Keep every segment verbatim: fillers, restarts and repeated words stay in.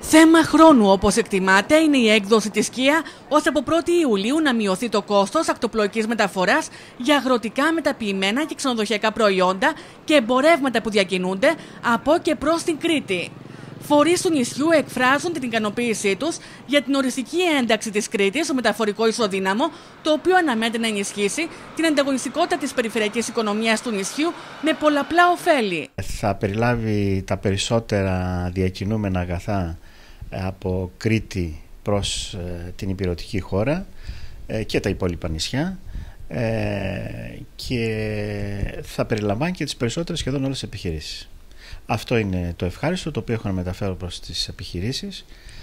Θέμα χρόνου, όπως εκτιμάται, είναι η έκδοση της Kia, ώστε από πρώτη Ιουλίου να μειωθεί το κόστος ακτοπλοϊκής μεταφοράς για αγροτικά, μεταποιημένα και ξενοδοχειακά προϊόντα και εμπορεύματα που διακινούνται από και προς την Κρήτη. Φορείς του νησιού εκφράζουν την ικανοποίησή τους για την οριστική ένταξη της Κρήτης στο μεταφορικό ισοδύναμο, το οποίο αναμένεται να ενισχύσει την ανταγωνιστικότητα της περιφερειακής οικονομίας του νησιού με πολλαπλά ωφέλη. Θα περιλάβει τα περισσότερα διακινούμενα αγαθά από Κρήτη προς την υπηρετική χώρα και τα υπόλοιπα νησιά, και θα περιλαμβάνει και τις περισσότερες σχεδόν όλες τις επιχειρήσεις. Αυτό είναι το ευχάριστο, το οποίο έχω να μεταφέρω προς τις επιχειρήσεις.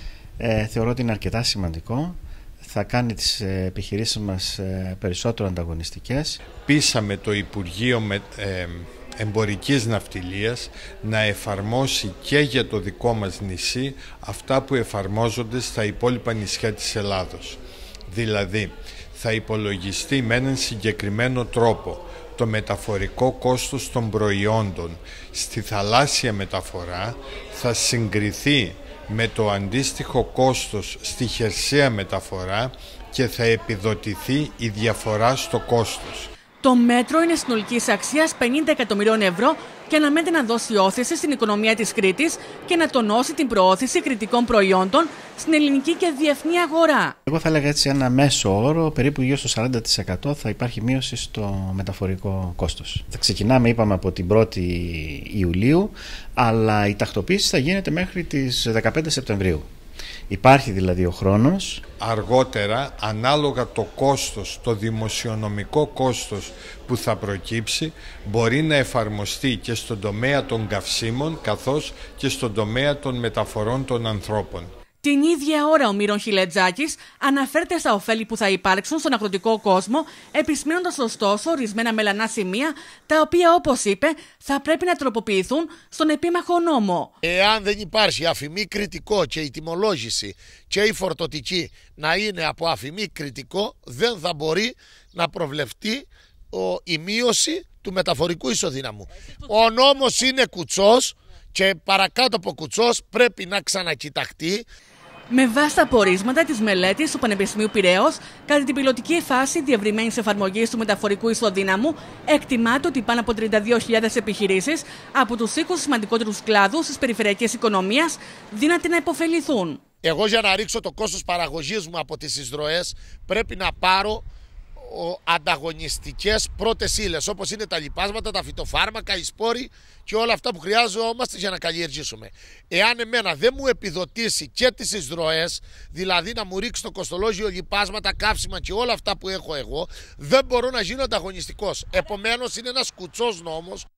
Ε, θεωρώ ότι είναι αρκετά σημαντικό. Θα κάνει τις επιχειρήσεις μας περισσότερο ανταγωνιστικές. Πείσαμε το Υπουργείο με, ε, Εμπορικής Ναυτιλίας να εφαρμόσει και για το δικό μας νησί αυτά που εφαρμόζονται στα υπόλοιπα νησιά της Ελλάδος. Δηλαδή, θα υπολογιστεί με έναν συγκεκριμένο τρόπο το μεταφορικό κόστος των προϊόντων στη θαλάσσια μεταφορά, θα συγκριθεί με το αντίστοιχο κόστος στη χερσαία μεταφορά και θα επιδοτηθεί η διαφορά στο κόστος. Το μέτρο είναι συνολικής αξίας πενήντα εκατομμυρίων ευρώ και αναμένεται να δώσει όθηση στην οικονομία της Κρήτης και να τονώσει την προώθηση κρητικών προϊόντων στην ελληνική και διεθνή αγορά. Εγώ θα έλεγα έτσι ένα μέσο όρο, περίπου γύρω στο σαράντα τοις εκατό θα υπάρχει μείωση στο μεταφορικό κόστος. Θα ξεκινάμε, είπαμε, από την πρώτη Ιουλίου, αλλά η τακτοποίηση θα γίνεται μέχρι τις δεκαπέντε Σεπτεμβρίου. Υπάρχει δηλαδή ο χρόνος. Αργότερα, ανάλογα το κόστος, το δημοσιονομικό κόστος που θα προκύψει, μπορεί να εφαρμοστεί και στον τομέα των καυσίμων καθώς και στον τομέα των μεταφορών των ανθρώπων. Την ίδια ώρα ο Μύρον Χιλετζάκης αναφέρεται στα ωφέλη που θα υπάρξουν στον αγροτικό κόσμο, επισημαίνοντας ωστόσο ορισμένα μελανά σημεία, τα οποία, όπως είπε, θα πρέπει να τροποποιηθούν στον επίμαχο νόμο. Εάν δεν υπάρχει αφημί κριτικό και η τιμολόγηση και η φορτωτική να είναι από αφημί κριτικό, δεν θα μπορεί να προβλεφτεί ο, η μείωση του μεταφορικού ισοδύναμου. Ο νόμος είναι κουτσός και παρακάτω από κουτσός πρέπει να ξανακοιταχτεί. Με βάση τα πορίσματα της μελέτης του Πανεπιστημίου Πειραιώς, κατά την πιλωτική φάση διευρυμένης εφαρμογής του μεταφορικού ισοδύναμου, εκτιμάται ότι πάνω από τριάντα δύο χιλιάδες επιχειρήσεις από τους είκοσι σημαντικότερους κλάδους της περιφερειακής οικονομίας δύναται να υποφεληθούν. Εγώ, για να ρίξω το κόστος παραγωγής μου από τις εισρωές, πρέπει να πάρω ανταγωνιστικές πρώτες ύλες, όπως είναι τα λιπάσματα, τα φυτοφάρμακα, οι σπόροι και όλα αυτά που χρειάζομαστε για να καλλιεργήσουμε. Εάν εμένα δεν μου επιδοτήσει και τις εισρωές, δηλαδή να μου ρίξει το κοστολόγιο λιπάσματα, καύσιμα και όλα αυτά που έχω εγώ, δεν μπορώ να γίνω ανταγωνιστικός. Επομένως είναι ένας κουτσός νόμος.